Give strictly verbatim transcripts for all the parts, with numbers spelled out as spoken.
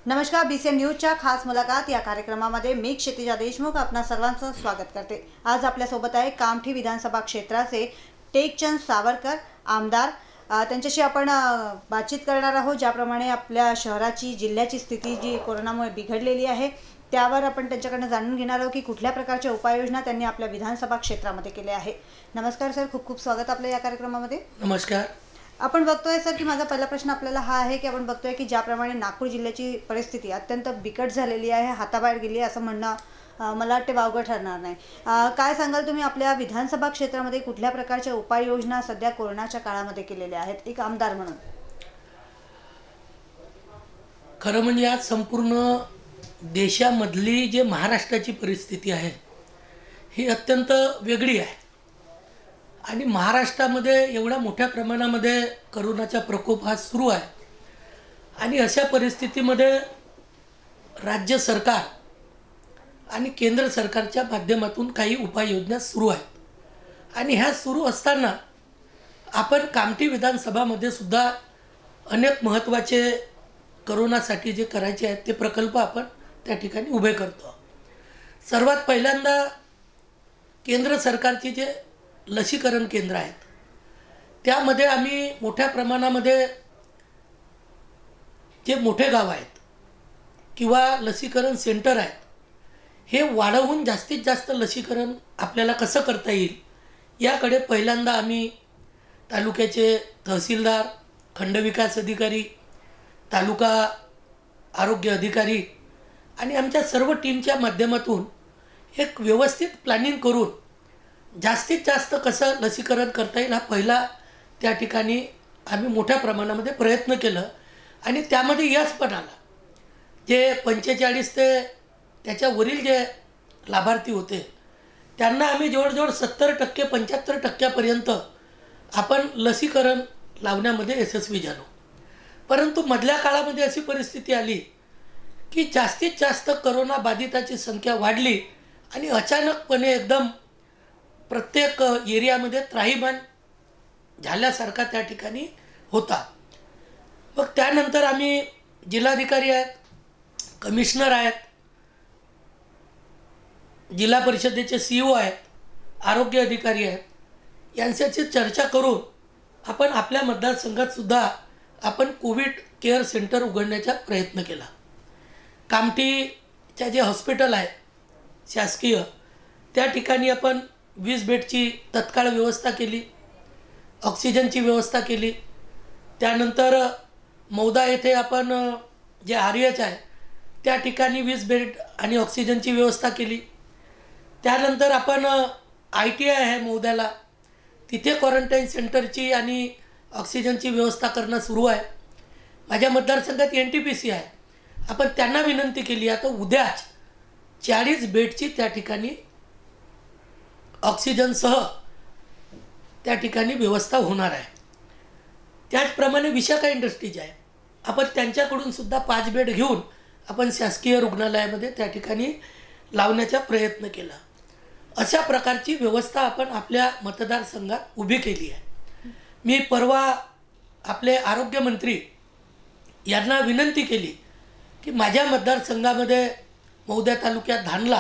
नमस्कार, B C N न्यूजच्या खास मुलाखत या कार्यक्रमामध्ये मी क्षितिजा देशमुख आपणा सर्वांचं स्वागत करते। आज आपल्यासोबत आहे कामठी विधानसभा क्षेत्राचे टेकचंद सावरकर आमदार। त्यांच्याशी आपण बातचीत करणार आहोत। ज्याप्रमाणे आपल्या शहराची जिल्ह्याची स्थिती जी कोरोनामुळे बिघडलेली आहे त्यावर आपण त्यांच्याकडून जाणून घेणार आहोत की कुठल्या प्रकारच्या उपाययोजना त्यांनी आपल्या विधानसभा क्षेत्रामध्ये केल्या आहे। नमस्कार सर, खूप खूप स्वागत आपल्या या कार्यक्रमामध्ये। नमस्कार। आपण बघतोय सर की माझा पहिला प्रश्न आपल्याला हा आहे की आपण बघतोय की ज्याप्रमाणे नागपूर जिल्ह्याची परिस्थिती अत्यंत बिकट झालेली आहे, हाताबाहेर गेली असं म्हणणं मला वाटते वावगं ठरणार नाही। काय सांगाल तुम्ही आपल्या विधानसभा क्षेत्रामध्ये कुठल्या प्रकारच्या उपाययोजना सध्या कोरोनाच्या काळामध्ये केलेल्या आहेत एक आमदार म्हणून? खरं म्हणजे आज संपूर्ण देशामधली जे महाराष्ट्राची परिस्थिती आहे ही अत्यंत वेगळी आहे आणि महाराष्ट्रामध्ये एवढ्या मोठ्या प्रमाणामध्ये कोरोनाचा प्रकोप हा सुरू आहे आणि अशा परिस्थितीमध्ये राज्य सरकार आणि केंद्र सरकारच्या माध्यमातून काही उपाययोजना सुरू आहेत आणि ह्या सुरू असताना आपण कामठी विधानसभामध्ये सुद्धा अनेक महत्त्वाचे कोरोनासाठी जे करायचे आहेत ते प्रकल्प आपण त्या ठिकाणी उभे करतो। सर्वात पहिल्यांदा केंद्र सरकारचे जे लसीकरण केंद्र आहेत त्यामध्ये आम्ही मोठ्या प्रमाणामध्ये जे मोठे गाव आहेत किंवा लसीकरण सेंटर आहेत हे वाढवून जास्तीत जास्त लसीकरण आपल्याला कसं करता येईल याकडे पहिल्यांदा आम्ही तालुक्याचे तहसीलदार, खंडविकास अधिकारी, तालुका आरोग्य अधिकारी आणि आमच्या सर्व टीमच्या माध्यमातून एक व्यवस्थित प्लॅनिंग करून जास्तीत जास्त कसं लसीकरण करता येईल हा पहिला त्या ठिकाणी आम्ही मोठ्या प्रमाणामध्ये प्रयत्न केलं आणि त्यामध्ये यश पण आला। जे पंचेचाळीस ते त्याच्यावरील जे लाभार्थी होते त्यांना आम्ही जवळजवळ सत्तर टक्के पंच्याहत्तर टक्क्यापर्यंत आपण लसीकरण लावण्यामध्ये यशस्वी झालो। परंतु मधल्या काळामध्ये अशी परिस्थिती आली की जास्तीत जास्त कोरोना बाधिताची संख्या वाढली आणि अचानकपणे एकदम प्रत्येक एरियामध्ये त्राहीमाम झाल्यासारखा त्या ठिकाणी होता। मग त्यानंतर आम्ही जिल्हाधिकारी आहेत, कमिशनर आहेत, जिल्हा परिषदेचे सी ई ओ आहेत, आरोग्य अधिकारी आहेत, यांच्याशी चर्चा करून आपण आपल्या मतदारसंघात सुद्धा आपण कोविड केअर सेंटर उघडण्याचा प्रयत्न केला। कामठीच्या जे हॉस्पिटल आहे शासकीय त्या ठिकाणी आपण वीस बेडची तत्काळ व्यवस्था केली, ऑक्सिजनची व्यवस्था केली। त्यानंतर मौदा येथे आपण जे आर एच आहे त्या ठिकाणी वीस बेड आणि ऑक्सिजनची व्यवस्था केली। त्यानंतर आपण आय टी आय आहे मौद्याला, तिथे क्वारंटाईन सेंटरची आणि ऑक्सिजनची व्यवस्था करणं सुरू आहे। माझ्या मतदारसंघात एन टी पी सी आहे, आपण त्यांना विनंती केली आता उद्याच चाळीस बेडची त्या ठिकाणी ऑक्सिजनसह त्या ठिकाणी व्यवस्था होणार आहे। त्याचप्रमाणे विशाखा इंडस्ट्रीज आहे, आपण त्यांच्याकडून सुद्धा पाच बेड घेऊन आपण शासकीय रुग्णालयामध्ये त्या ठिकाणी लावण्याचा प्रयत्न केला। अशा प्रकारची व्यवस्था आपण आपल्या मतदारसंघात उभी केली आहे। मी परवा आपले आरोग्यमंत्री यांना विनंती केली की माझ्या मतदारसंघामध्ये मौद्या तालुक्यात धानला,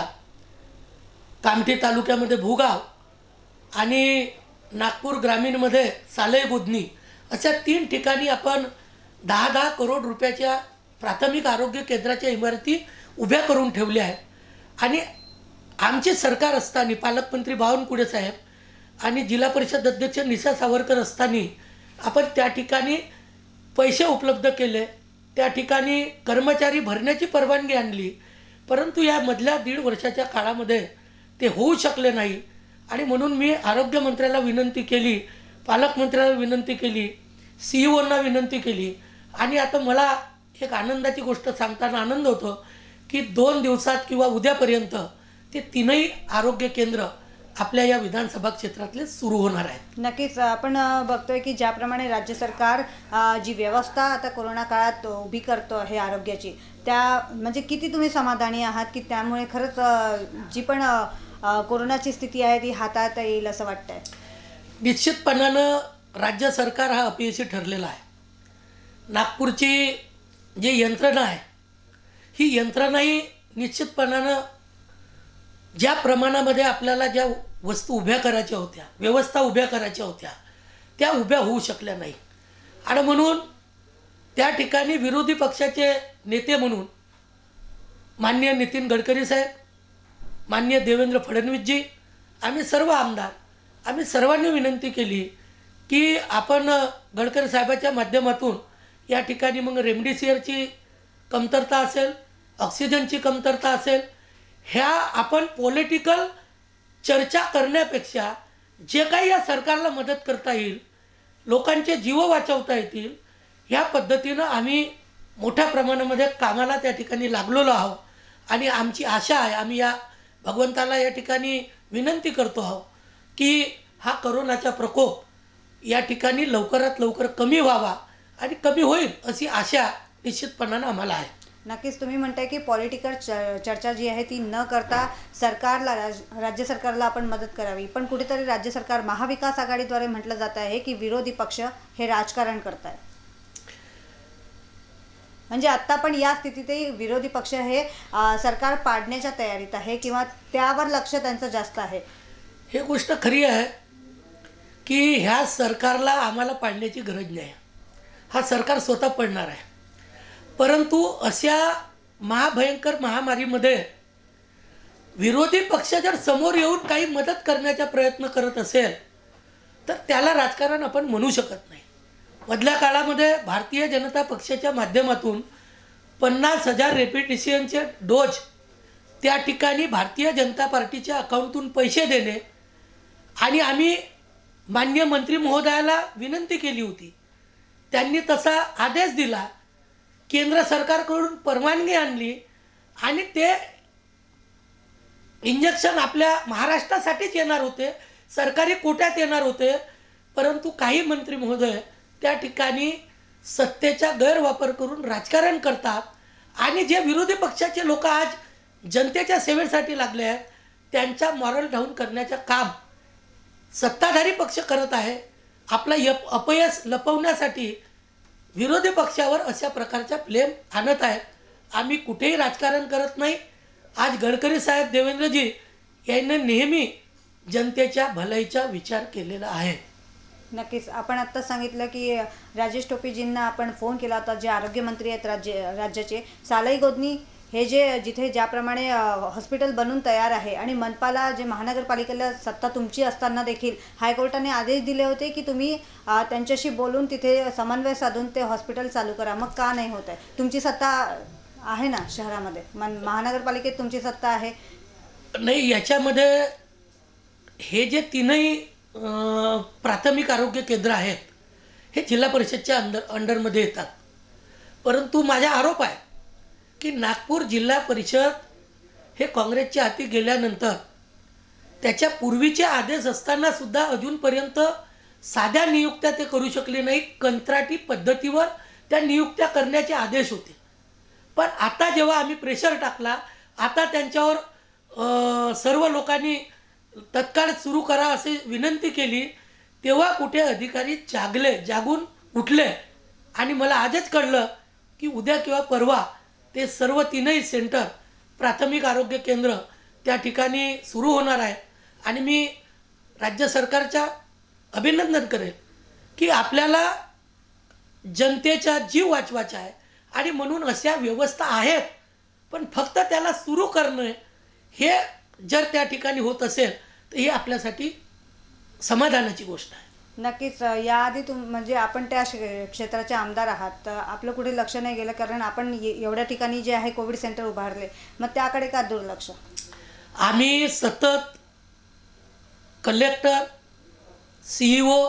कामठी तालुक्यामध्ये भूगाव आणि नागपूर ग्रामीणमध्ये सालई बुधनी अशा तीन ठिकाणी आपण दहा दहा करोड रुपयाच्या प्राथमिक आरोग्य केंद्राच्या इमारती उभ्या करून ठेवल्या आहेत आणि आमचे सरकार असताना पालकमंत्री बावनकुळे साहेब आणि जिल्हा परिषद अध्यक्ष निशा सावरकर असताना आपण त्या ठिकाणी पैसे उपलब्ध केले, त्या ठिकाणी कर्मचारी भरण्याची परवानगी आणली। परंतु या मधल्या दीड वर्षाच्या काळामध्ये ते होऊ शकले नाही आणि म्हणून मी आरोग्यमंत्र्याला विनंती केली, पालकमंत्र्याला विनंती केली, सी ई ओंना विनंती केली आणि आता मला एक आनंदाची गोष्ट सांगताना आनंद होतो की दोन दिवसात किंवा उद्यापर्यंत ते तीनही आरोग्य केंद्र आपल्या या विधानसभा क्षेत्रातले सुरू होणार आहेत। नक्कीच आपण बघतोय की ज्याप्रमाणे राज्य सरकार जी व्यवस्था आता कोरोना काळात उभी करतो आहे आरोग्याची, त्या म्हणजे किती तुम्ही समाधानी आहात की त्यामुळे खरंच जी पण कोरोनाची स्थिती आहे ती हाताळता येईल असं वाटतंय? निश्चितपणानं राज्य सरकार हा अपयशी ठरलेला आहे। नागपूरची जी यंत्रणा आहे ही यंत्रणाही निश्चितपणानं ज्या प्रमाणामध्ये आपल्याला ज्या वस्तू उभ्या करायच्या होत्या, व्यवस्था उभ्या करायच्या होत्या, त्या उभ्या होऊ शकल्या नाही. आणि म्हणून त्या ठिकाणी विरोधी पक्षाचे नेते म्हणून माननीय नितीन गडकरी साहेब, माननीय देवेंद्र फडणवीसजी, आम्ही सर्व आमदार, आम्ही सर्वांनी विनंती केली की आपण गडकरी साहेबाच्या माध्यमातून या ठिकाणी मग रेमडेसिवीरची कमतरता असेल, ऑक्सिजनची कमतरता असेल, ह्या आपण पॉलिटिकल चर्चा करण्यापेक्षा जे काही या सरकारला मदत करता येईल, लोकांचे जीव वाचवता येतील, ह्या पद्धतीनं आम्ही मोठ्या प्रमाणामध्ये कामाला त्या ठिकाणी लागलेलो आहोत. आणि आमची आशा आहे, आम्ही या भगवंताला या ठिकाणी विनंती करतो आहोत की हा करोनाचा प्रकोप या ठिकाणी लवकरात लवकर कमी व्हावा आणि कमी होईल अशी आशा निश्चितपणानं आम्हाला आहे. नक्कीच तुम्ही म्हणताय की पॉलिटिकल चर्चा जी आहे ती न करता सरकारला, राज्य सरकारला आपण मदत करावी, पण कुठेतरी राज्य सरकार महाविकास आघाडीद्वारे म्हटलं जात आहे की विरोधी पक्ष हे राजकारण करत आहे. म्हणजे आत्ता पण या स्थितीतही विरोधी पक्ष हे सरकार पाडण्याच्या तयारीत आहे किंवा त्यावर लक्ष त्यांचं जास्त आहे. हे गोष्ट खरी आहे की ह्या सरकारला आम्हाला पाडण्याची गरज नाही. हा सरकार स्वतः पडणार आहे. परंतु अशा महाभयंकर महामारीमध्ये विरोधी पक्ष जर समोर येऊन काही मदत करण्याचा प्रयत्न करत असेल तर त्याला राजकारण आपण म्हणू शकत नाही. मधल्या काळामध्ये भारतीय जनता पक्षाच्या माध्यमातून पन्नास हजार रेपिटेशनचे डोज त्या ठिकाणी भारतीय जनता पार्टीच्या अकाउंटतून पैसे देणे आणि आम्ही माननीय मंत्री महोदयाला विनंती केली होती. त्यांनी तसा आदेश दिला, केंद्र सरकारकडून परवानगी आणली आणि ते इंजेक्शन आपल्या महाराष्ट्रासाठीच येणार होते, सरकारी कोट्यात येणार होते. परंतु काही मंत्री महोदय त्या ठिकाणी सत्तेचा गैरवापर करून राजकारण करतात आणि जे विरोधी पक्षाचे लोक आज जनतेच्या सेवेसाठी लागले आहेत त्यांचा मॉरल डाऊन करण्याचं काम सत्ताधारी पक्ष करत आहे. आपला यप अपयश लपवण्यासाठी विरोधी पक्षावर अशा प्रकारचा ब्लेम आणत आहेत. आम्ही कुठेही राजकारण करत नाही. आज गडकरी साहेब, देवेंद्रजी यांनी नेहमी जनतेच्या भलाईचा विचार केलेला आहे. नक्कीच आपण आत्ता सांगितलं की राजेश टोपेजींना आपण फोन केला होता, जे आरोग्यमंत्री आहेत राज्य राज्याचे. सालाई गोदनी हे जे जिथे ज्याप्रमाणे हॉस्पिटल बनून तयार आहे आणि मनपाला जे महानगरपालिकेला सत्ता तुमची असताना देखील हायकोर्टाने आदेश दिले होते की तुम्ही त्यांच्याशी बोलून तिथे समन्वय साधून ते हॉस्पिटल चालू करा. मग का नाही होत आहे? तुमची सत्ता आहे ना शहरामध्ये, मन महानगरपालिकेत तुमची सत्ता आहे. नाही, याच्यामध्ये हे जे तीनही प्राथमिक आरोग्य केंद्र आहेत हे जिल्हा परिषदच्या अंडर अंडरमध्ये येतात. परंतु माझा आरोप आहे की नागपूर जिल्हा परिषद हे काँग्रेसच्या हाती गेल्यानंतर त्याच्या पूर्वीचे आदेश असताना सुद्धा अजूनपर्यंत साध्या नियुक्त्या ते करू शकले नाही. कंत्राटी पद्धतीवर त्या नियुक्त्या करण्याचे आदेश होते. पण आता जेव्हा आम्ही प्रेशर टाकला, आता त्यांच्यावर सर्व लोकांनी तत्काळ सुरू करा अशी विनंती केली, तेव्हा कुठे अधिकारी जागले, जागून उठले आणि मला आजच कळलं की उद्या किंवा परवा ते सर्व तीनही सेंटर, प्राथमिक आरोग्य केंद्र त्या ठिकाणी सुरू होणार आहे. आणि मी राज्य सरकारचा अभिनंदन करेल की आपल्याला जनतेचा जीव वाचवायचा आहे आणि म्हणून अशा व्यवस्था आहेत. पण फक्त त्याला सुरू करणे हे जर त्या ठिकाणी होत असेल तर ही आपल्यासाठी समाधानाची गोष्ट आहे. नक्कीच. याआधी तुम म्हणजे आपण त्या क्षेत्राचे आमदार आहात, तर आपलं कुठे लक्ष नाही गेलं, कारण आपण एवढ्या ठिकाणी जे आहे कोविड सेंटर उभारले, मग त्याकडे का दुर्लक्ष? आम्ही सतत कलेक्टर, सी ई ओ,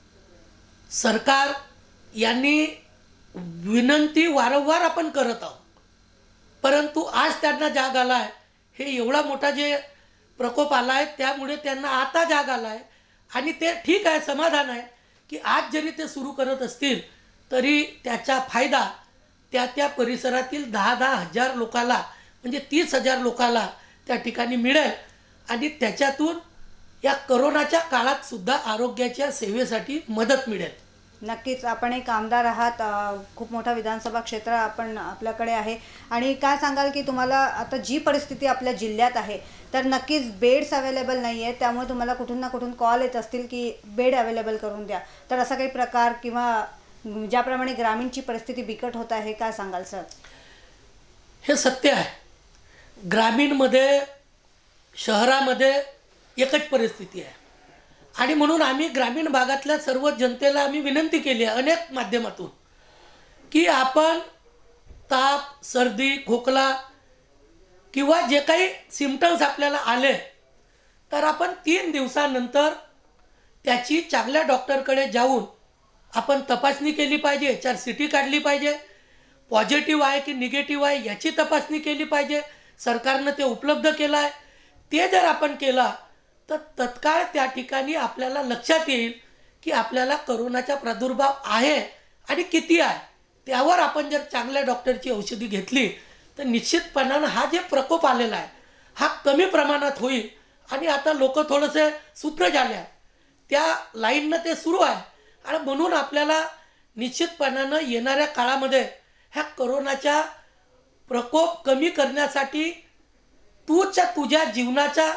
सरकार यांनी विनंती वारंवार आपण करत आहोत. परंतु आज त्यांना जाग आला आहे. हे एवढा मोठा जे प्रकोप आला आहे त्यामुळे त्यांना आता जाग आला आहे आणि ते ठीक आहे, समाधान आहे की आज जरी ते सुरू करत असतील तरी त्याचा फायदा त्या त्या परिसरातील दहा दहा हजार लोकाला म्हणजे तीस हजार लोकाला त्या ठिकाणी मिळेल आणि त्याच्यातून या करोनाच्या काळात सुद्धा आरोग्याच्या सेवेसाठी मदत मिळेल. नक्कीच आपण एक आमदार आहात, अ, खूप मोठा विधानसभा क्षेत्र आपण आपल्याकडे आहे. आणि काय सांगाल की तुम्हाला आता जी परिस्थिती आपल्या जिल्ह्यात आहे तर नक्कीच बेड्स अवेलेबल नाही आहेत, त्यामुळे तुम्हाला कुठून ना कुठून कॉल येत असतील की बेड अवेलेबल करून द्या. तर असा काही प्रकार किंवा ज्याप्रमाणे ग्रामीणची परिस्थिती बिकट होत आहे, काय सांगाल सर? हे सत्य आहे. ग्रामीणमध्ये शहरामध्ये एकच परिस्थिती आहे आणि म्हणून आम्ही ग्रामीण भागातल्या सर्व जनतेला आम्ही विनंती केली आहे अनेक माध्यमातून की आपण ताप, सर्दी, खोकला किंवा जे काही सिम्पटम्स आपल्याला आले तर आपण तीन दिवसानंतर त्याची चांगल्या डॉक्टरकडे जाऊन आपण तपासणी केली पाहिजे. चार सी टी काढली पाहिजे. पॉझिटिव्ह आहे की निगेटिव्ह आहे याची तपासणी केली पाहिजे. सरकारनं ते उपलब्ध केलं आहे. ते जर आपण केला तर तत्काळ त्या ठिकाणी आपल्याला लक्षात येईल की आपल्याला करोनाचा प्रादुर्भाव आहे आणि किती आहे. त्यावर आपण जर चांगल्या डॉक्टरची औषधी घेतली तर निश्चितपणानं हा जे प्रकोप आलेला आहे हा कमी प्रमाणात होईल. आणि आता लोक थोडेसे सूत्र झाले आहेत, त्या लाईननं ते सुरू आहे. आणि म्हणून आपल्याला निश्चितपणानं येणाऱ्या काळामध्ये ह्या करोनाचा प्रकोप कमी करण्यासाठी तूच्या तुझ्या जीवनाचा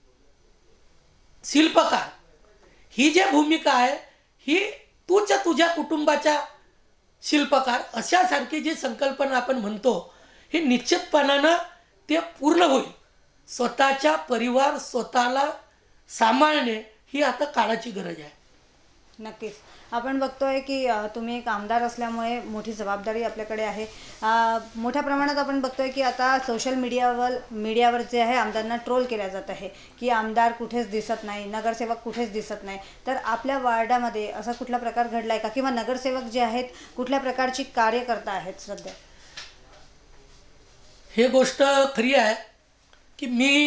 शिल्पकार ही जी भूमिका आहे ही तूच्या तुझ्या कुटुंबाच्या शिल्पकार अशासारखी जी संकल्पना आपण म्हणतो ही निश्चितपणानं ते पूर्ण होईल. स्वतःचा परिवार स्वतःला सांभाळणे ही आता काळाची गरज आहे. नक्कीच आपण बघतोय की अ, तुम्ही एक आमदार असल्यामुळे मोठी जबाबदारी आपल्याकडे आहे. अ, मोठ्या प्रमाणात आपण बघतोय की आता सोशल मीडियावर मीडियावर जे आहे आमदारांना ट्रोल केल्या जात आहे की आमदार कुठेच दिसत नाही, नगरसेवक कुठेच दिसत नाही. तर आपल्या वार्डामध्ये असा कुठला प्रकार घडलाय का, किंवा नगरसेवक जे आहेत कुठल्या प्रकारची कार्य करता आहेत सध्या? हे गोष्ट खरी आहे की मी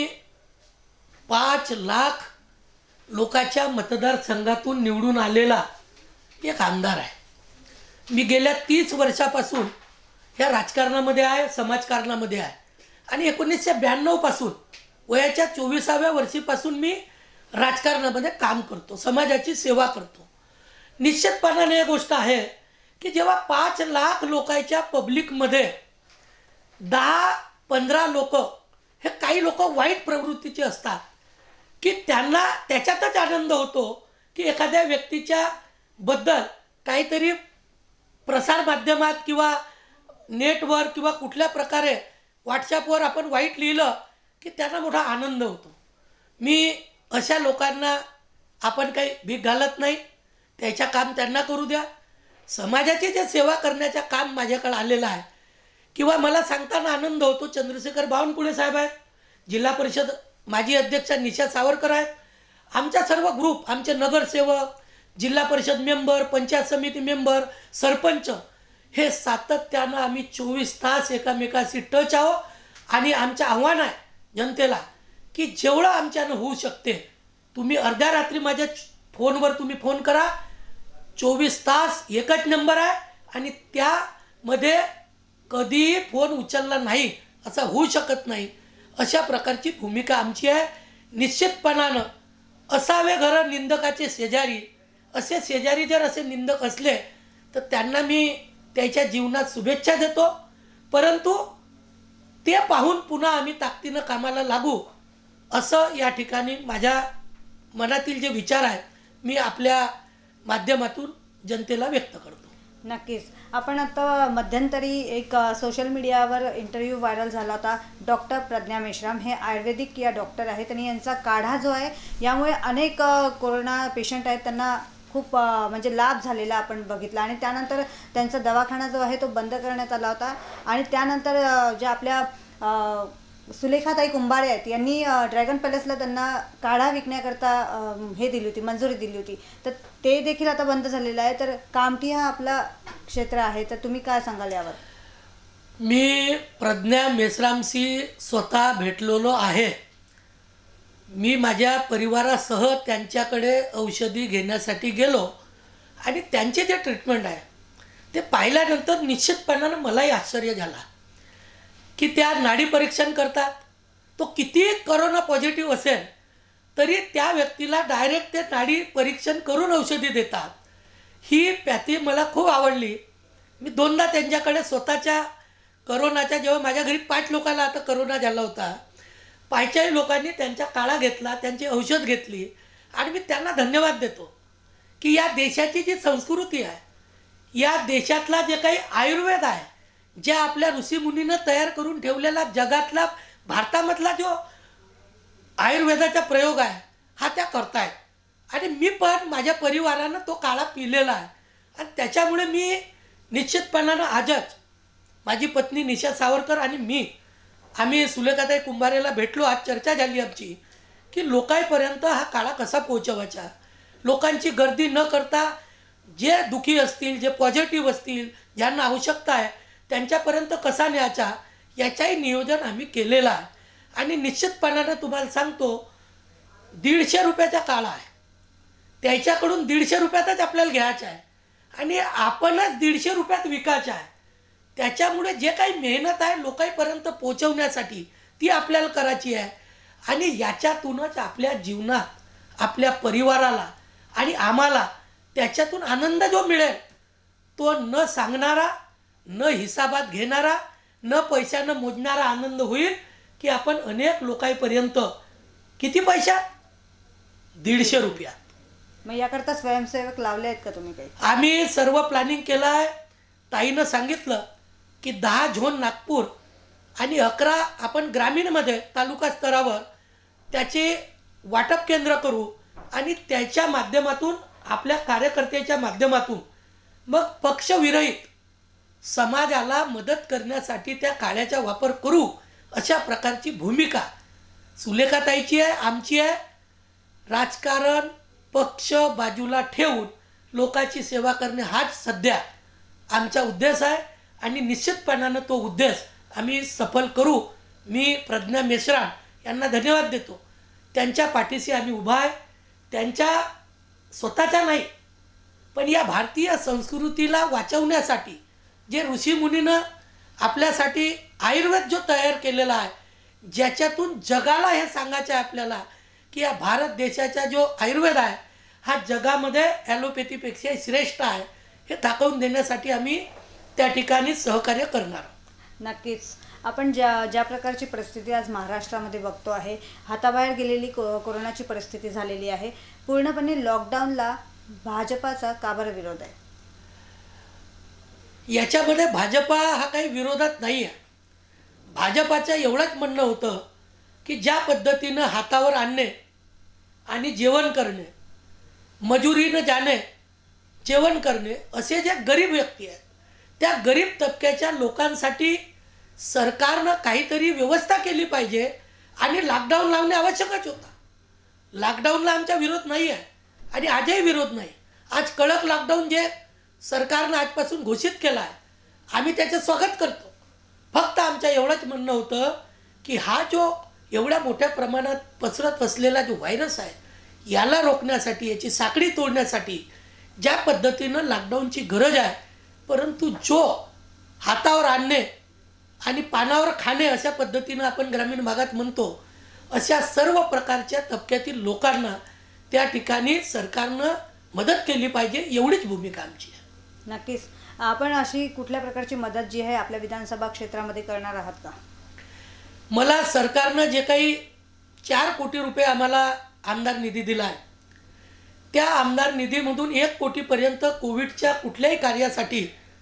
पाच लाख लोकांच्या मतदारसंघातून निवडून आलेला एक आमदार आहे. मी गेल्या तीस वर्षापासून ह्या राजकारणामध्ये आहे, समाजकारणामध्ये आहे. आणि एकोणीसशे ब्याण्णवपासून वयाच्या चोवीसाव्या वर्षीपासून मी राजकारणामध्ये काम करतो, समाजाची सेवा करतो. निश्चितपणाने एक गोष्ट आहे की जेव्हा पाच लाख लोकांच्या पब्लिकमध्ये दहा पंधरा लोक हे काही लोक वाईट प्रवृत्तीचे असतात की त्यांना त्याच्यातच आनंद होतो की एखाद्या व्यक्तीच्या बद्दल काहीतरी प्रसार माध्यमात किंवा नेटवर किंवा कुठल्या प्रकारे व्हॉट्सॲपवर आपण वाईट लिहिलं की त्यांना मोठा आनंद होतो. मी अशा लोकांना आपण काही भीक घालत नाही. त्याचं काम त्यांना करू द्या. समाजाची जे सेवा करण्याचं काम माझ्याकडे आलेलं आहे किंवा मला सांगताना आनंद होतो, चंद्रशेखर बावनकुळे साहेब आहेत, जिल्हा परिषद माजी अध्यक्ष निशा सावरकर आहेत, आमचा सर्व ग्रुप, आमचे नगरसेवक, जिल्हा परिषद मेंबर, पंचायत समिती मेंबर, सरपंच हे सातत्यानं आम्ही चोवीस तास एकामेकाशी टच आहो. आणि आमचं आव्हान आहे जनतेला की जेवढं आमच्यानं होऊ शकते तुम्ही अर्ध्या रात्री माझ्या फोनवर तुम्ही फोन करा. चोवीस तास एकच नंबर आहे आणि त्यामध्ये कधीही फोन उचलला नाही असं होऊ शकत नाही. अशा प्रकारची भूमिका आमची आहे. निश्चितपणानं असावे घरं निंदकाचे शेजारी, असे शेजारी जर असे निंदक असले तर त्यांना मी त्याच्या जीवनात शुभेच्छा देतो. परंतु ते पाहून पुन्हा आम्ही ताकदीनं कामाला लागू असं या ठिकाणी माझ्या मनातील जे विचार आहेत मी आपल्या माध्यमातून जनतेला व्यक्त करतो. नक्कीच आपण आता मध्यंतरी एक सोशल मीडियावर इंटरव्ह्यू व्हायरल झाला होता. डॉक्टर प्रज्ञा मेश्राम हे आयुर्वेदिक या डॉक्टर आहेत आणि यांचा काढा जो आहे यामुळे अनेक अ, कोरोना पेशंट आहेत त्यांना खूप अ, म्हणजे लाभ झालेला आपण बघितला. आणि त्यानंतर त्यांचा दवाखाना जो आहे तो बंद करण्यात आला होता. आणि त्यानंतर अ, ज्या आपल्या अ, सुलेखाताई कुंभारे आहेत यांनी अ, ड्रॅगन पॅलेसला त्यांना काढा विकण्याकरता अ, हे दिली होती, मंजुरी दिली होती. तर ते देखील आता बंद झालेलं आहे. तर कामठी हा आपला क्षेत्र आहे, तर तुम्ही काय सांगाल यावर? मी प्रज्ञा मेश्रामशी स्वतः भेटलेलो आहे. मी माझ्या परिवारासह त्यांच्याकडे औषधी घेण्यासाठी गेलो आणि त्यांचे जे ट्रीटमेंट आहे ते पाहिल्यानंतर निश्चितपणानं मलाही आश्चर्य झाला की त्या नाडी परीक्षण करतात. तो किती करोना पॉझिटिव्ह असेल तरी त्या व्यक्तीला डायरेक्ट ते नाडी परीक्षण करून औषधी देतात. ही पॅथी मला खूप आवडली. मी दोनदा त्यांच्याकडे स्वतःच्या करोनाच्या, जेव्हा माझ्या घरी पाच लोकांना आता करोना झाला होता, पाचही लोकांनी त्यांच्या काळा घेतला, त्यांची औषध घेतली आणि मी त्यांना धन्यवाद देतो की या देशाची जी संस्कृती आहे, या देशातला जे काही आयुर्वेद आहे, ज्या आपल्या ऋषीमुनीनं तयार करून ठेवलेला जगातला भारतामधला जो आयुर्वेदाचा प्रयोग आहे हा त्या करतायत. आणि मी पण माझ्या परिवारानं तो काळा पिलेला आहे आणि त्याच्यामुळे मी निश्चितपणानं आजच माझी पत्नी निशा सावरकर आणि मी आम्ही सुलेखाताई कुंभारेला भेटलो. आज चर्चा झाली आमची की लोकांपर्यंत हा काळा कसा पोहोचवायचा, लोकांची गर्दी न करता जे दुखी असतील, जे पॉझिटिव्ह असतील, ज्यांना आवश्यकता आहे त्यांच्यापर्यंत कसा न्यायचा याचाही नियोजन आम्ही केलेलं आहे. आणि निश्चितपणानं तुम्हाला सांगतो, दीडशे रुपयाचा काळा आहे, त्याच्याकडून दीडशे रुपयातच आपल्याला घ्यायचा आहे आणि आपणच दीडशे रुपयात विकायचं आहे. त्याच्यामुळे जे काही मेहनत आहे लोकांपर्यंत पोहोचवण्यासाठी ती आपल्याला करायची आहे. आणि याच्यातूनच आपल्या जीवनात आपल्या परिवाराला आणि आम्हाला त्याच्यातून आनंद जो मिळेल तो न सांगणारा, न हिसाबात घेणारा, न पैशानं मोजणारा आनंद होईल की आपण अनेक लोकांपर्यंत किती पैशात, दीडशे रुपयात. मग याकरता स्वयंसेवक लावले आहेत का तुम्ही काही? आम्ही सर्व प्लॅनिंग केलं आहे. ताईनं सांगितलं की दहा झोन नागपूर आणि अकरा आपण ग्रामीणमध्ये तालुका स्तरावर त्याचे वाटप केंद्र करू आणि त्याच्या माध्यमातून आपल्या कार्यकर्त्याच्या माध्यमातून मग पक्षविरहित समाजाला मदत करण्यासाठी त्या काळ्याचा वापर करू, अशा प्रकारची भूमिका सुलेखाताईची आहे, आमची आहे. राजकारण पक्ष बाजूला ठेवून लोकांची सेवा करणे हाच सध्या आमचा उद्देश आहे आणि निश्चितपणानं तो उद्देश आम्ही सफल करू. मी प्रज्ञा मेश्राम यांना धन्यवाद देतो. त्यांच्या पाठीशी आम्ही उभा आहे. त्यांच्या स्वतःच्या नाही पण या भारतीय संस्कृतीला वाचवण्यासाठी जे ऋषीमुनीनं आपल्यासाठी आयुर्वेद जो तयार केलेला आहे, ज्याच्यातून जगाला हे सांगायचं आहे आपल्याला की या भारत देशाचा जो आयुर्वेद आहे हा जगामध्ये ॲलोपॅथीपेक्षा श्रेष्ठ आहे, हे दाखवून देण्यासाठी आम्ही त्या ठिकाणी सहकार्य करणार. नक्कीच. आपण ज्या ज्या प्रकारची परिस्थिती आज महाराष्ट्रामध्ये बघतो आहे, हाताबाहेर गेलेली को कोरोनाची परिस्थिती झालेली आहे, पूर्णपणे लॉकडाऊनला भाजपाचा का बरं विरोध आहे? याच्यामध्ये भाजपा हा काही विरोधात नाही आहे. भाजपाचं एवढंच म्हणणं होतं की ज्या पद्धतीनं हातावर आणणे आणि जेवण करणे, मजुरीनं जाणे, जेवण करणे, असे जे गरीब व्यक्ती आहेत त्या गरीब तबक्याच्या लोकांसाठी सरकारनं काहीतरी व्यवस्था केली पाहिजे आणि लॉकडाऊन लावणे आवश्यकच होता. लॉकडाऊनला आमचा विरोध नाही आहे आणि आजही विरोध नाही. आज कडक लॉकडाऊन जे सरकारनं आजपासून घोषित केला आहे आम्ही त्याचं स्वागत करतो. फक्त आमचं एवढंच म्हणणं होतं की हा जो एवढ्या मोठ्या प्रमाणात पसरत असलेला जो व्हायरस आहे याला रोखण्यासाठी, याची साखळी तोडण्यासाठी ज्या पद्धतीनं लॉकडाऊनची गरज आहे, परंतु जो हातावर आणणे आणि पानावर खाणे अशा पद्धतीनं आपण ग्रामीण भागात म्हणतो, अशा सर्व प्रकारच्या तबक्यातील लोकांना त्या ठिकाणी सरकारनं मदत केली पाहिजे, एवढीच भूमिका आमची आहे. नक्कीच. आपण अशी कुठल्या प्रकारची मदत जी आहे आपल्या विधानसभा क्षेत्रामध्ये करणार आहात का? मला सरकारनं जे काही चार कोटी रुपये आम्हाला आमदार निधी दिला आहे, त्या आमदार निधीमधून एक कोटीपर्यंत कोविडच्या कुठल्याही कार्यासाठी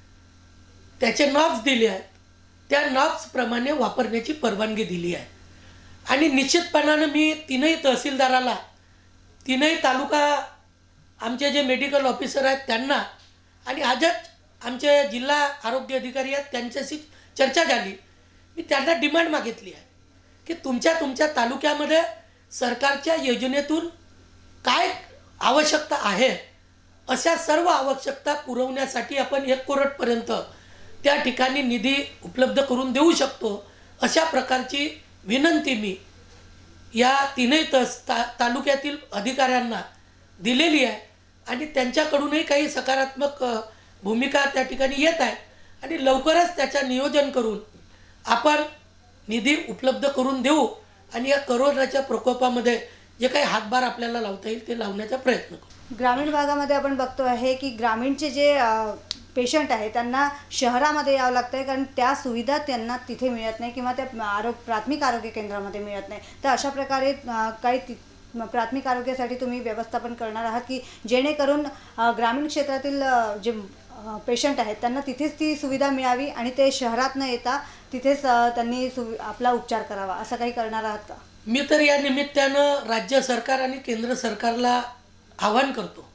त्याचे नॉब्स दिले आहेत. त्या नॉब्सप्रमाणे वापरण्याची परवानगी दिली आहे. आणि निश्चितपणानं मी तीनही तहसीलदाराला, तीनही तालुका आमचे जे मेडिकल ऑफिसर आहेत त्यांना आणि आजच आमचे जिल्हा आरोग्य अधिकारी आहेत त्यांच्याशी चर्चा झाली. मी त्यांना डिमांड मागितली आहे की तुमच्या तुमच्या तालुक्यामध्ये सरकारच्या योजनेतून काय आवश्यकता आहे, अशा सर्व आवश्यकता पुरवण्यासाठी आपण एक करोडपर्यंत त्या ठिकाणी निधी उपलब्ध करून देऊ शकतो, अशा प्रकारची विनंती मी या तीनही तस ता तालुक्यातील अधिकाऱ्यांना दिलेली आहे. आणि त्यांच्याकडूनही काही सकारात्मक भूमिका त्या ठिकाणी येत आहे आणि लवकरच त्याचं नियोजन करून आपण निधी उपलब्ध करून देऊ आणि या कोरोनाच्या प्रकोपामध्ये जे काही हातभार आपल्याला लावता येईल ते लावण्याचा प्रयत्न करू. ग्रामीण भागामध्ये आपण बघतो आहे की ग्रामीणचे जे पेशंट आहे त्यांना शहरामध्ये यावं लागतं आहे, कारण त्या सुविधा त्यांना तिथे मिळत नाही किंवा त्या आरोग्य प्राथमिक आरोग्य केंद्रामध्ये मिळत नाही. तर अशा प्रकारे अ, काही ति प्राथमिक आरोग्यासाठी तुम्ही व्यवस्थापन करणार आहात की जेणेकरून अ, ग्रामीण क्षेत्रातील अ, जे पेशंट आहेत त्यांना तिथेच ती सुविधा मिळावी आणि ते शहरात न येता तिथेच अ, त्यांनी सुवि आपला उपचार करावा, असं काही करणार आहात का? मी तर या निमित्तानं राज्य सरकार आणि केंद्र सरकारला आवाहन करतो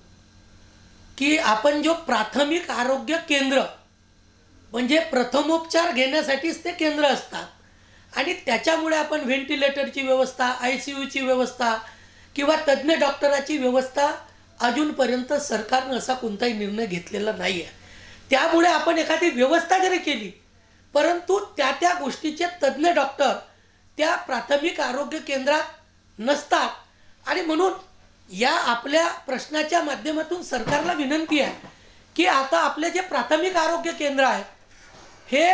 की आपण जो प्राथमिक आरोग्य केंद्र म्हणजे प्रथमोपचार घेण्यासाठीच ते केंद्र असतात आणि त्याच्यामुळे आपण व्हेंटिलेटरची व्यवस्था, आय सी यूची व्यवस्था किंवा तज्ज्ञ डॉक्टराची व्यवस्था अजूनपर्यंत सरकारनं असा कोणताही निर्णय घेतलेला नाही आहे. त्यामुळे आपण एखादी व्यवस्था जरी केली परंतु त्या त्या गोष्टीचे तज्ज्ञ डॉक्टर त्या प्राथमिक आरोग्य केंद्रात नसतात आणि म्हणून या आपल्या प्रश्नाच्या माध्यमातून सरकारला विनंती आहे की आता आपले जे प्राथमिक आरोग्य केंद्र आहे हे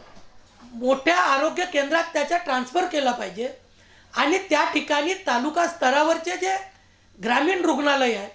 मोठ्या आरोग्य केंद्रात त्याच्या ट्रान्सफर केला पाहिजे आणि त्या ठिकाणी तालुका स्तरावरचे जे ग्रामीण रुग्णालय आहे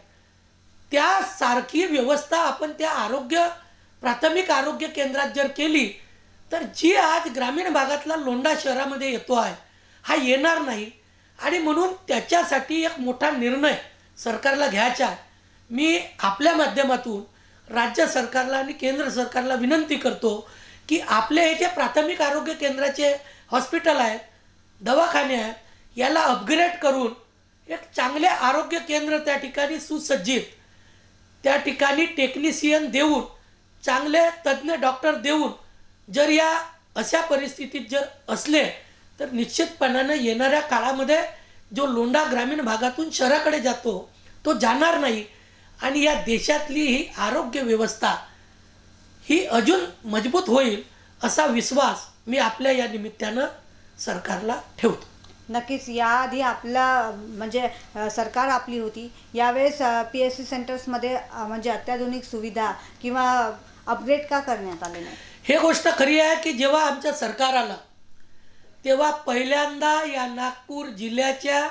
त्यासारखी व्यवस्था आपण त्या आरोग्य प्राथमिक आरोग्य केंद्रात जर केली तर जी आज ग्रामीण भागातला लोंढा शहरामध्ये येतो आहे हा येणार नाही. आणि म्हणून त्याच्यासाठी एक मोठा निर्णय सरकारला घ्यायचा आहे. मी आपल्या माध्यमातून राज्य सरकारला आणि केंद्र सरकारला विनंती करतो की आपले हे जे प्राथमिक आरोग्य केंद्राचे हॉस्पिटल आहेत, दवाखाने आहेत, याला अपग्रेड करून एक चांगले आरोग्य केंद्र त्या ठिकाणी सुसज्जित त्या ठिकाणी टेक्निशियन देऊन चांगले तज्ज्ञ डॉक्टर देऊन जर या अशा परिस्थितीत जर असले तर निश्चितपणानं येणाऱ्या काळामध्ये जो लोंढा ग्रामीण भागातून शहराकडे जातो तो जाणार नाही आणि या देशातली ही आरोग्य व्यवस्था ही अजून मजबूत होईल असा विश्वास मी आपल्या या निमित्तानं सरकारला ठेवतो. नक्कीच. याआधी आपला म्हणजे अ, सरकार आपली होती यावेळेस पी एस सी सेंटर्समध्ये अ, म्हणजे अत्याधुनिक सुविधा किंवा अपग्रेड का करण्यात आले नाही? हे गोष्ट खरी आहे की जेव्हा आमचं सरकार आलं तेव्हा पहिल्यांदा या नागपूर जिल्ह्याच्या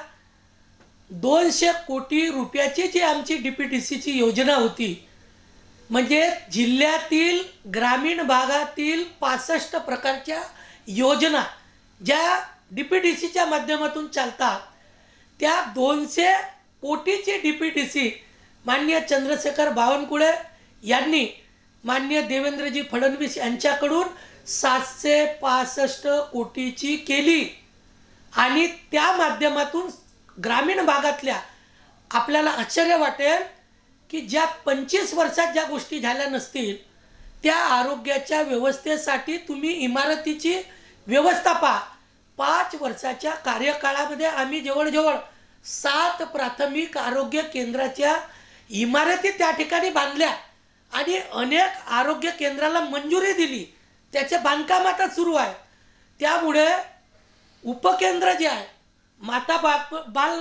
दोनशे कोटी रुपयाची जी आमची डी पी टी सीची योजना होती म्हणजे जिल्ह्यातील ग्रामीण भागातील पासष्ट प्रकारच्या योजना ज्या डी पी टी सीच्या माध्यमातून चालतात त्या दोनशे कोटीची डी पी टी सी माननीय चंद्रशेखर बावनकुळे यांनी माननीय देवेंद्रजी फडणवीस यांच्याकडून सातशे पासष्ट कोटीची केली आणि त्या माध्यमातून ग्रामीण भागातल्या आपल्याला आश्चर्य वाटेल की ज्या पंचवीस वर्षात ज्या गोष्टी झाल्या नसतील त्या आरोग्याच्या व्यवस्थेसाठी तुम्ही इमारतीची व्यवस्था पहा. पाच वर्षाच्या कार्यकाळामध्ये आम्ही जवळजवळ सात प्राथमिक आरोग्य केंद्राच्या इमारती त्या ठिकाणी बांधल्या आणि अनेक आरोग्य केंद्राला मंजुरी दिली. त्याचे बांधकाम आता सुरू आहे. त्यामुळे उपकेंद्र जे आहे, माता बा बाल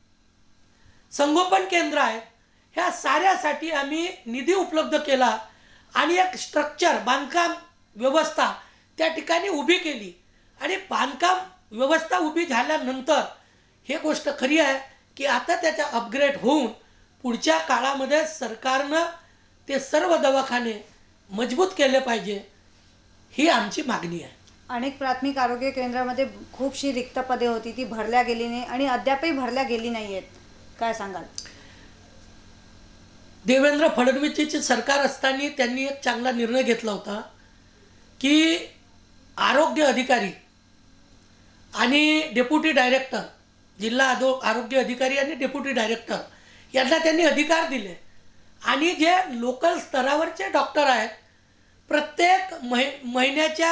संगोपन केंद्र आहे, ह्या साऱ्यासाठी आम्ही निधी उपलब्ध केला आणि एक स्ट्रक्चर बांधकाम व्यवस्था त्या ठिकाणी उभी केली आणि बांधकाम व्यवस्था उभी झाल्यानंतर हे गोष्ट खरी आहे की आता त्याचा अपग्रेड होऊन पुढच्या काळामध्ये सरकारनं ते सर्व दवाखाने मजबूत केले पाहिजे ही आमची मागणी आहे. अनेक प्राथमिक आरोग्य केंद्रामध्ये खूपशी रिक्त पदे होती, ती भरल्या गेली नाही आणि अद्यापही भरल्या गेली नाही आहेत. काय सांगाल? देवेंद्र फडणवीसचे सरकार असताना त्यांनी एक चांगला निर्णय घेतला होता की आरोग्य अधिकारी आणि डेप्युटी डायरेक्टर, जिल्हा आदो आरोग्य अधिकारी आणि डेप्युटी डायरेक्टर यांना त्यांनी अधिकार दिले आणि जे लोकल स्तरावरचे डॉक्टर आहेत प्रत्येक महि महिन्याच्या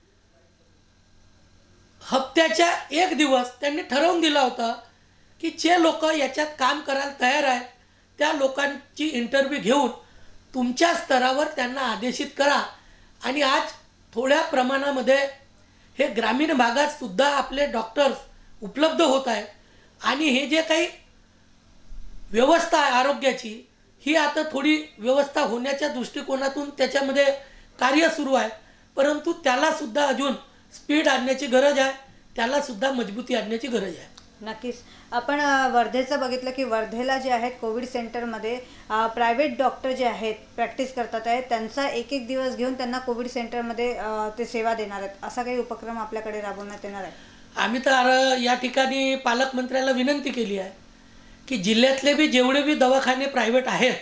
हप्त्याच्या एक दिवस त्यांनी ठरवून दिला होता की जे लोक याच्यात काम करायला तयार आहेत त्या लोकांची इंटरव्ह्यू घेऊन तुमच्या स्तरावर त्यांना आदेशित करा. आणि आज थोड्या प्रमाणामध्ये हे ग्रामीण भागात सुद्धा आपले डॉक्टर्स उपलब्ध होत आहेत आणि हे जे काही व्यवस्था आहे आरोग्याची ही आता थोडी व्यवस्था होण्याच्या दृष्टिकोनातून त्याच्यामध्ये कार्य सुरू आहे, परंतु त्याला सुद्धा अजून स्पीड आणण्याची गरज आहे, त्याला सुद्धा मजबूती आणण्याची गरज आहे. नक्कीच. आपण अ, वर्धेचं बघितलं की वर्धेला जे आहेत कोविड सेंटरमध्ये प्रायव्हेट डॉक्टर जे आहेत प्रॅक्टिस करतात आहेत, त्यांचा एक एक दिवस घेऊन त्यांना कोविड सेंटरमध्ये अ, ते सेवा देणार आहेत. असा काही उपक्रम आपल्याकडे राबवण्यात येणार आहे? आम्ही तर अ, या ठिकाणी पालकमंत्र्याला विनंती केली आहे की जिल्ह्यातले बी जेवढे बी दवाखाने प्रायव्हेट आहेत,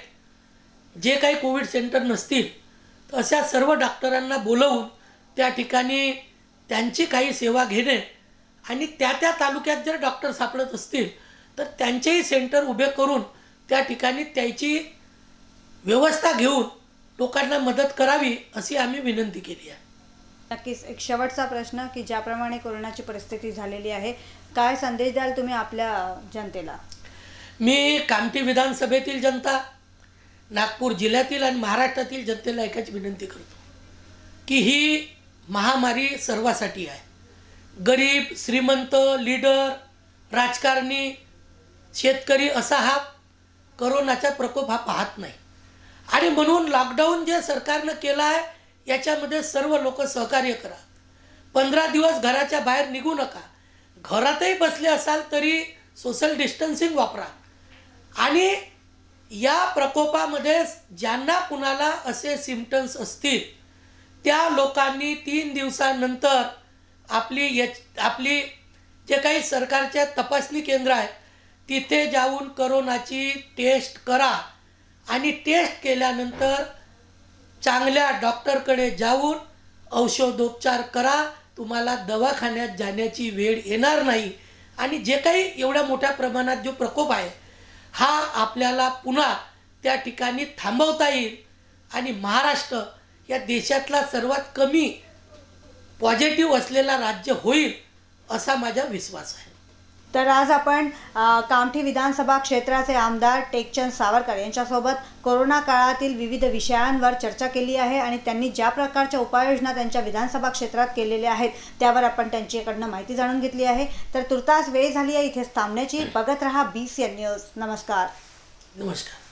जे काही कोविड सेंटर नसतील, तर अशा सर्व डॉक्टरांना बोलवून त्या ठिकाणी त्यांची काही सेवा घेणे आणि त्या त्या तालुक्यात जर डॉक्टर सापडत असतील तर त्यांचेही सेंटर उभे करून त्या ठिकाणी त्याची व्यवस्था घेऊन लोकांना मदत करावी अशी आम्ही विनंती केली आहे. नक्कीच. एक शेवटचा प्रश्न की ज्याप्रमाणे कोरोनाची परिस्थिती झालेली आहे, काय संदेश द्याल तुम्ही आपल्या जनतेला? मी कामठी विधानसभेतील जनता, नागपूर जिल्ह्यातील आणि महाराष्ट्रातील जनतेला एकच विनंती करतो की ही महामारी सर्वासाठी आहे. गरीब, श्रीमंत, लीडर, राजकारणी, शेतकरी असा हा करोनाचा प्रकोप हा पाहत नाही. आणि म्हणून लॉकडाऊन जे सरकारनं केलं आहे याच्यामध्ये सर्व लोक सहकार्य करा. पंधरा दिवस घराच्या बाहेर निघू नका. घरातही बसले असाल तरी सोशल डिस्टन्सिंग वापरा. आणि या प्रकोपामध्ये ज्यांना कुणाला असे सिम्पटम्स असतील त्या लोकांनी तीन दिवसानंतर आपली यच आपली जे काही सरकारच्या तपासणी केंद्र आहे तिथे जाऊन करोनाची टेस्ट करा. आणि टेस्ट केल्यानंतर चांगल्या डॉक्टरकडे जाऊन औषधोपचार करा. तुम्हाला दवाखान्यात जाण्याची वेळ येणार नाही. आणि जे काही एवढ्या मोठ्या प्रमाणात जो प्रकोप आहे हा आपल्याला पुन्हा त्या ठिकाणी थांबवता येईल आणि महाराष्ट्र या देशातला सर्वात कमी पॉझिटिव्ह असलेला राज्य होईल असा माझा विश्वास आहे. तर आज आपण अ, कामठी विधानसभा क्षेत्राचे आमदार टेकचंद सावरकर यांच्यासोबत कोरोना काळातील विविध विषयांवर चर्चा केली आहे आणि त्यांनी ज्या प्रकारच्या उपाययोजना त्यांच्या विधानसभा क्षेत्रात केलेल्या आहेत त्यावर आपण त्यांच्याकडनं माहिती जाणून घेतली आहे. तर तुर्तास वेळ झाली आहे इथेच थांबण्याची. बघत रहा बी सी एन न्यूज. नमस्कार. नमस्कार.